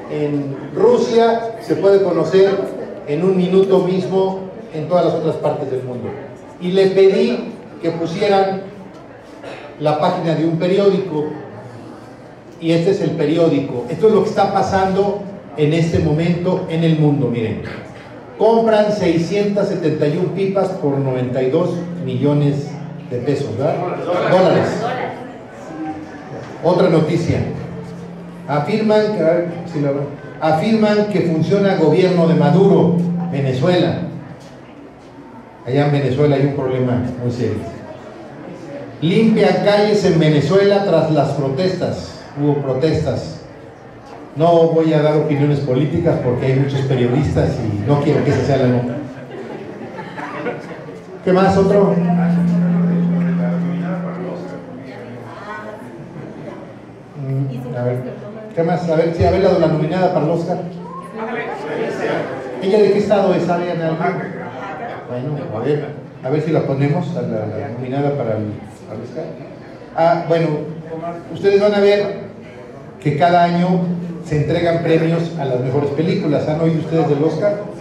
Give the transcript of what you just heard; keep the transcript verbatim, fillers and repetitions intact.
en Rusia se puede conocer en un minuto mismo en todas las otras partes del mundo. Y le pedí que pusieran la página de un periódico, y este es el periódico. Esto es lo que está pasando en este momento en el mundo. Miren, compran seiscientas setenta y una pipas por noventa y dos millones de pesos, ¿verdad? Dólares. Otra noticia. Afirman que, a ver, si la, afirman que funciona gobierno de Maduro, Venezuela. Allá en Venezuela hay un problema muy serio. Limpian calles en Venezuela tras las protestas. Hubo protestas. No voy a dar opiniones políticas porque hay muchos periodistas y no quiero que esa sea la nota. ¿Qué más? ¿Otro? Mm, a ver, ¿qué más? A ver, sí, a ver la, la nominada para el Oscar. ¿Ella de qué estado es? ¿Saben algo? Bueno, a ver, a ver si la ponemos a la, la nominada para el, para el Oscar. Ah, bueno, ustedes van a ver que cada año se entregan premios a las mejores películas. ¿Han oído ustedes del Oscar?